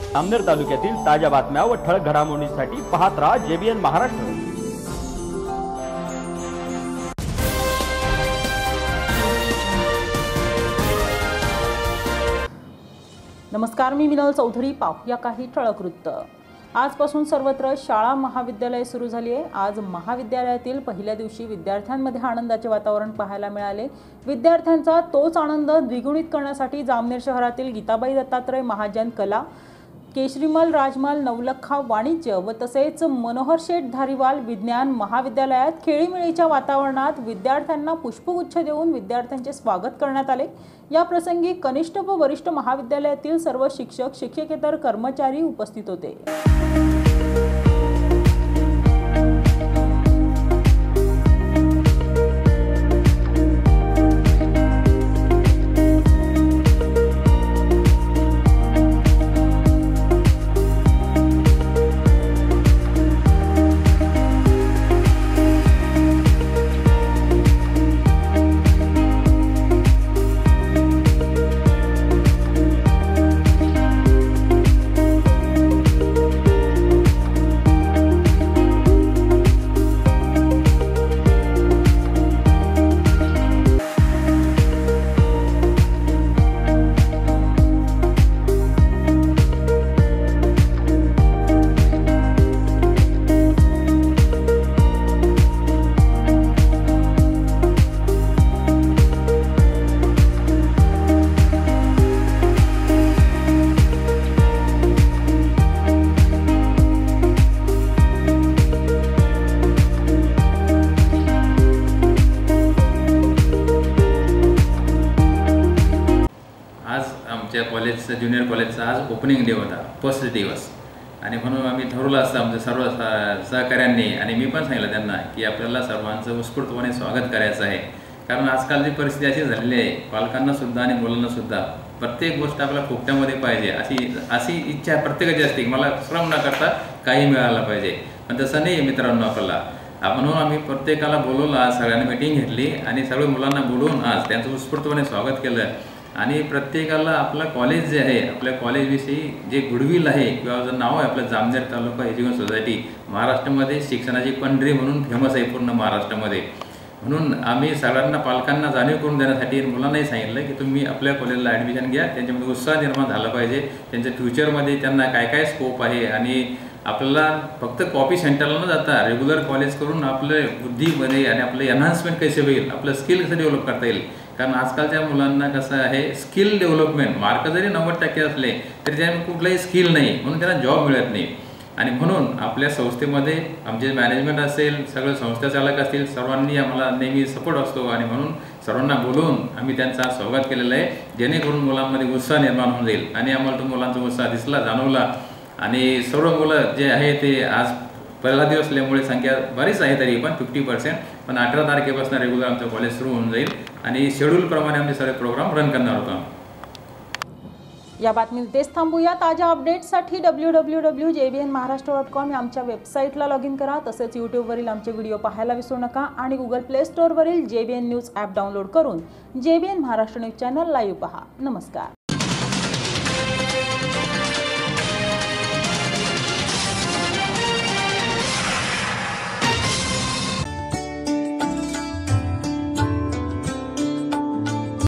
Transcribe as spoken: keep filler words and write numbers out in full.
अमनेर तालुक्यातील ताज्या बातम्या व ठळक घडामोडींसाठी पाहत राहा जेबीएन महाराष्ट्र। नमस्कार, मी मिनल चौधरी। पाहूया काही ठळक वृत्त। आजपासून सर्वत्र शाळा महाविद्यालय सुरू झाली आहे। आज महाविद्यालयातील पहिल्या दिवशी विद्यार्थ्यांमध्ये आनंदाचे वातावरण पाहायला मिळाले। विद्यार्थ्यांचा तोच आनंद द्विगुणित करण्यासाठी जामनेर शहरातील गीताबाई दत्तात्रय महाजन कला, केशरीमल राजमल नवलखा वाणिज्य व तसेच मनोहर शेठ धारीवाल विज्ञान महाविद्यालयात खेळीमेळीच्या वातावरणात विद्यार्थ्यांना पुष्पगुच्छ देऊन विद्यार्थ्यांचे स्वागत करण्यात आले। या प्रसंगी कनिष्ठ व वरिष्ठ महाविद्यालयातील सर्व शिक्षक, शिक्षकेतर कर्मचारी उपस्थित होते। आमच्या कॉलेजचा ज्युनियर कॉलेजचा आज ओपनिंग डे होता, फर्स्ट दिवस, आणि म्हणून आम्ही ठरवलं असतं आमच्या सर्व सहकाऱ्यांनी आणि मी पण सांगितलं त्यांना की आपल्याला सर्वांचं उत्स्फूर्तपणे स्वागत करायचं आहे। कारण आजकालची परिस्थिती अशी झालेली आहे, पालकांना सुद्धा आणि मुलांना सुद्धा प्रत्येक गोष्ट आपल्याला फुकट्यामध्ये पाहिजे अशी अशी इच्छा प्रत्येकाची असते की मला श्रम न करता काही मिळालं पाहिजे, पण तसं नाही मित्रांनो। आपल्याला म्हणून आम्ही प्रत्येकाला बोलवलं, आज सगळ्यांनी मीटिंग घेतली आणि सगळे मुलांना बोलवून आज त्यांचं उत्स्फूर्तपणे स्वागत केलं आणि प्रत्येकाला आपलं कॉलेज जे आहे, आपल्या कॉलेजविषयी जे गुडविल आहे किंवा जर नाव आहे आपलं जामनेर तालुका एज्युकेशन सोसायटी महाराष्ट्रामध्ये शिक्षणाची पंढरी म्हणून फेमस आहे पूर्ण महाराष्ट्रामध्ये। म्हणून आम्ही सगळ्यांना पालकांना जाणीव करून देण्यासाठी मुलांनाही सांगितलं की तुम्ही आपल्या कॉलेजला ॲडमिशन घ्या, त्यांच्यामध्ये उत्साह निर्माण झाला पाहिजे, त्यांच्या फ्युचरमध्ये त्यांना काय काय स्कोप आहे आणि आपल्याला फक्त कॉपी सेंटरला न जाता रेग्युलर कॉलेज करून आपल्या बुद्धीमध्ये आणि आपलं एनहान्समेंट कसे होईल, आपलं स्किल कसं डेव्हलप करता येईल। कारण आजकालच्या मुलांना कसं आहे, स्किल डेव्हलपमेंट मार्क जरी नव्वद टक्के असले तरी त्यांना कुठलाही स्किल नाही, म्हणून त्यांना जॉब मिळत नाही। आणि म्हणून आपल्या संस्थेमध्ये आमचे मॅनेजमेंट असेल, सगळे संस्था चालक असतील, सर्वांनी आम्हाला नेहमी सपोर्ट असतो आणि म्हणून सर्वांना बोलवून आम्ही त्यांचा स्वागत केलेलं आहे, जेणेकरून मुलांमध्ये उत्साह निर्माण होऊन जाईल। आणि आम्हाला तो मुलांचा उत्साह दिसला, जाणवला आणि सर्व मुलं जे आहे ते आज पहिला दिवस असल्यामुळे संख्या बरीच आहे तरी पण फिफ्टी पर्सेंट, पण अठरा तारखेपासून रेग्युलर आमचं कॉलेज सुरू होऊन जाईल आणि शेड्यूलप्रमाणे आमचे सगळे प्रोग्राम रन करणार होतो। या बातमी इथेच थांबूया। ताज्या अपडेट्ससाठी W W W dot JBN Maharashtra dot com या आमच्या वेबसाईटला लॉग इन करा। तसेच यूट्यूबवरील आमचे व्हिडिओ पाहायला विसरू नका आणि गुगल प्ले स्टोअरवरील जेबीएन न्यूज ॲप डाउनलोड करून JBN Maharashtra news channel live पहा। नमस्कार।